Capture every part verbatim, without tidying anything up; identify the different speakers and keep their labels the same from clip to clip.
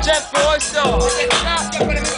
Speaker 1: tempo questo!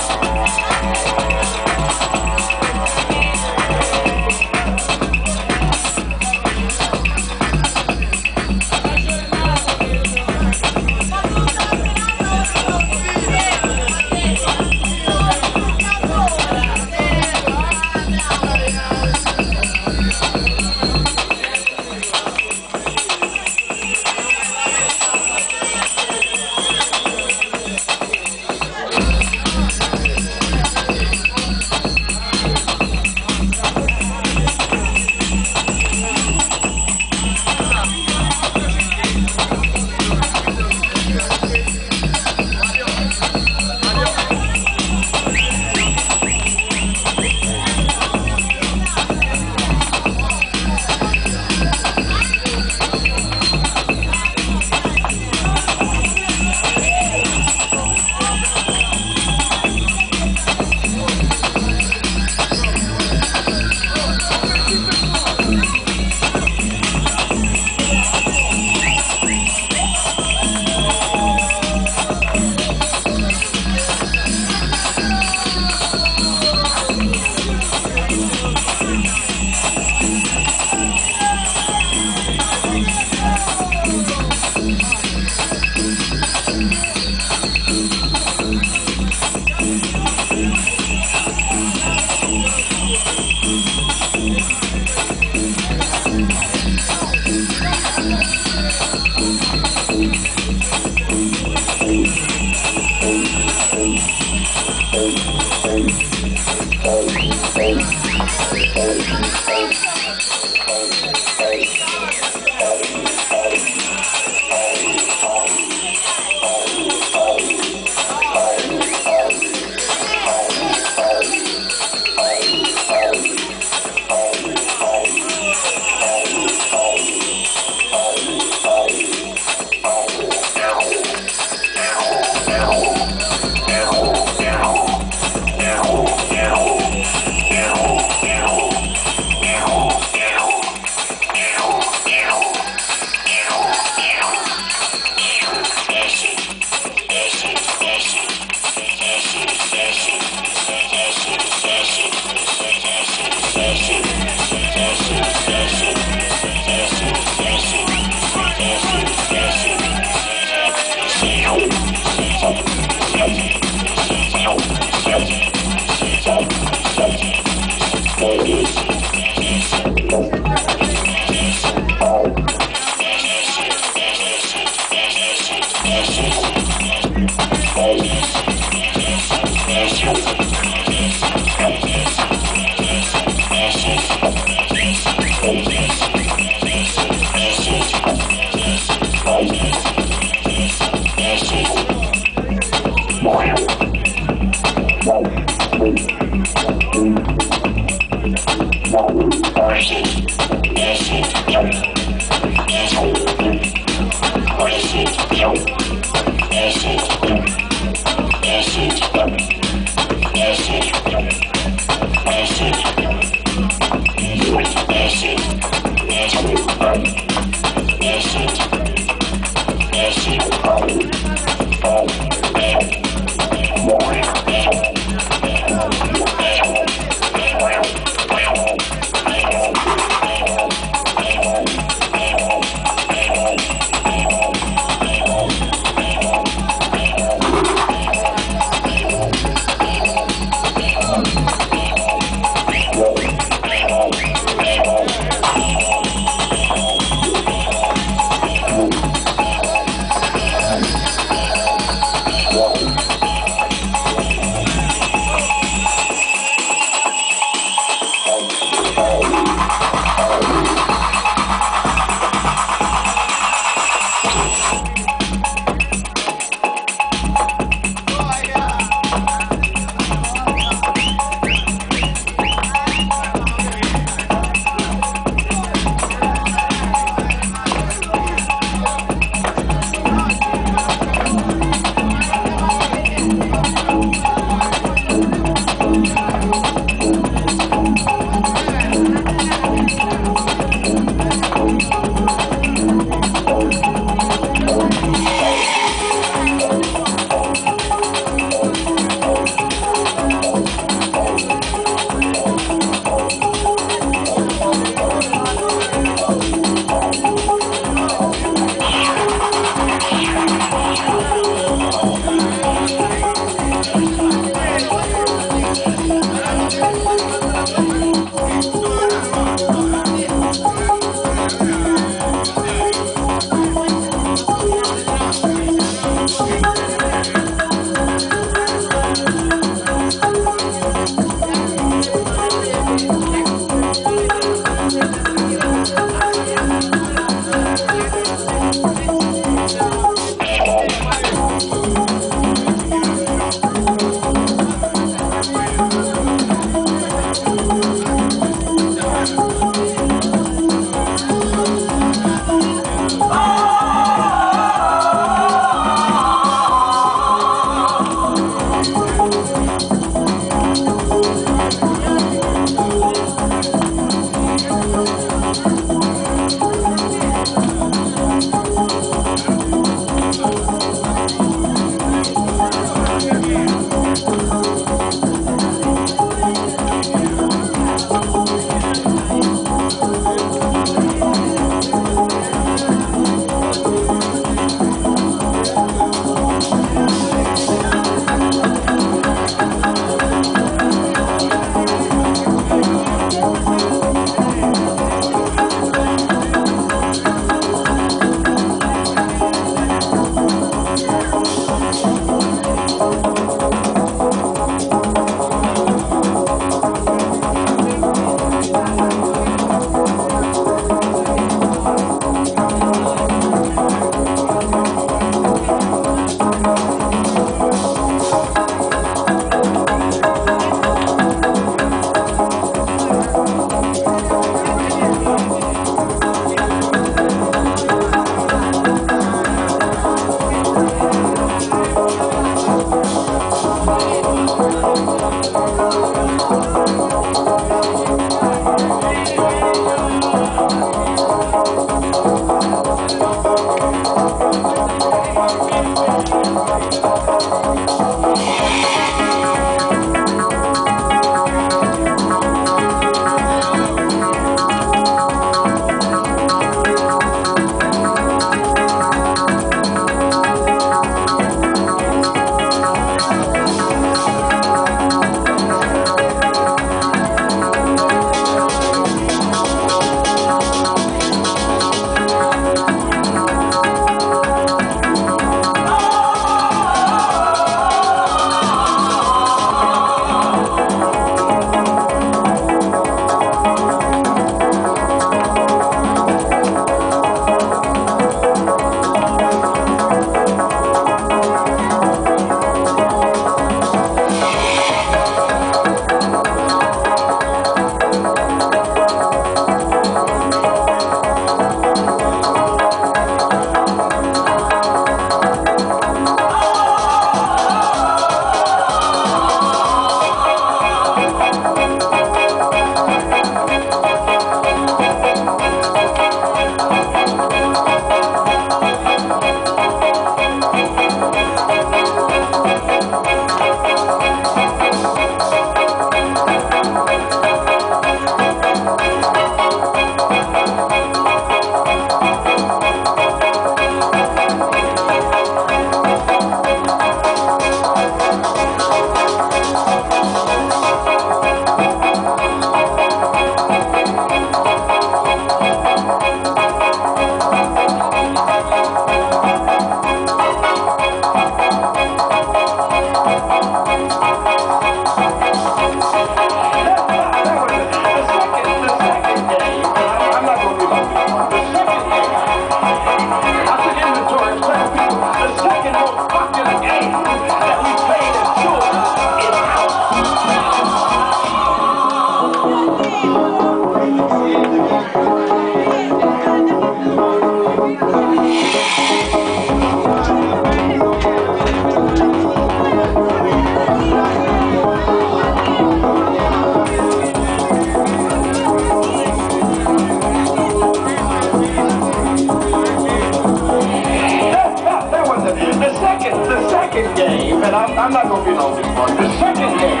Speaker 2: And I'm, I'm not going to be long this one. The second game,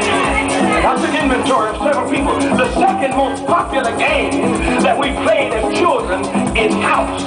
Speaker 2: and I took inventory of several people. The second most popular game that we played as children is house.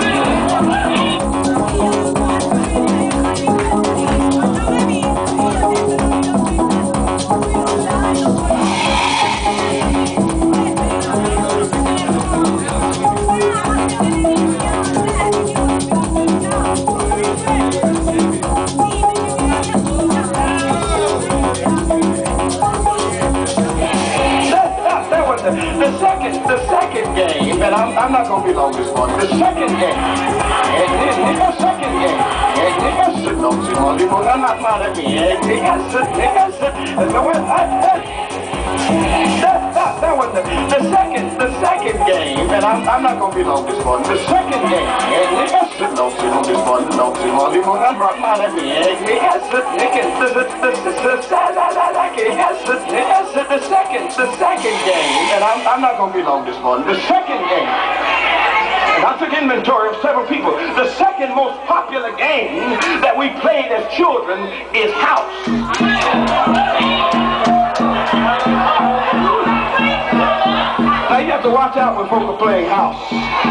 Speaker 2: The second, the second game, and I'm, I'm not going to be long this one. The second game, and the second game, and nigga, no, si no, digo, I'm not mad at me, nigga, nigga, no, that, that, that was the, the second, the second game, and I'm, I'm not going to be long this one. The second game, and nigga, no, si no, this one, no, si no, digo, I'm not mad at me, nigga, nigga, the, the, the, the, the second, the second game, and I'm, I'm not going to be long this one. The second game, and I took inventory of several people. The second most popular game that we played as children is house. Now you have to watch out when folks are playing house.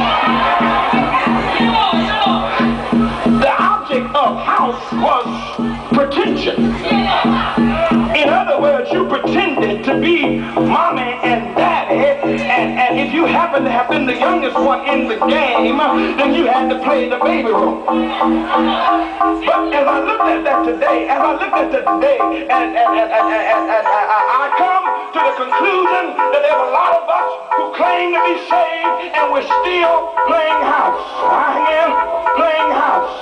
Speaker 2: The object of house was pretension. In other words, you pretended to be mommy and daddy, and, and if you happen to have been the youngest one in the game, then you had to play the baby role. But as I looked at that today, as I looked at that today, and, and, and, and, and, and, and I come to the conclusion that there are a lot of us who claim to be saved, and we're still playing house. I am playing house.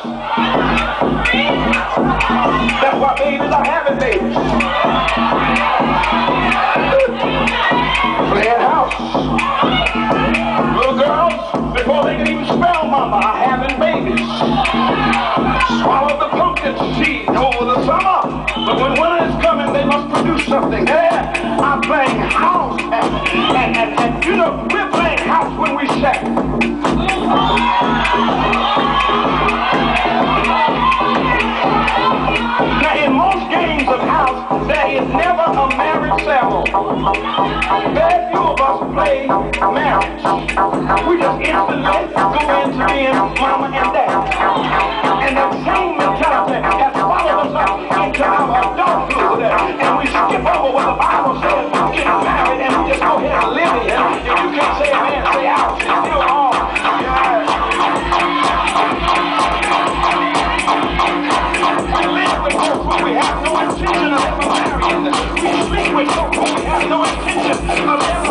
Speaker 2: That's why babies are having babies. Playing house. Little girls, before they can even spell mama, are having babies. Swallow the pumpkin seed over the summer, but when winter is coming, they must produce something. Yeah, I'm playing house, and, and, and, and you know, we're playing house when we say. a marriage ceremony. Very few of us play marriage. We just instantly go into being mama and dad. And that same mentality has followed us up into our adulthood. And we skip over what the Bible says, get married, and we just go ahead and live here. If you can't say amen, say out. It's still on. Yeah. We live with folks when we have no intention of ever marrying. We sleep with folks when we have no intention of ever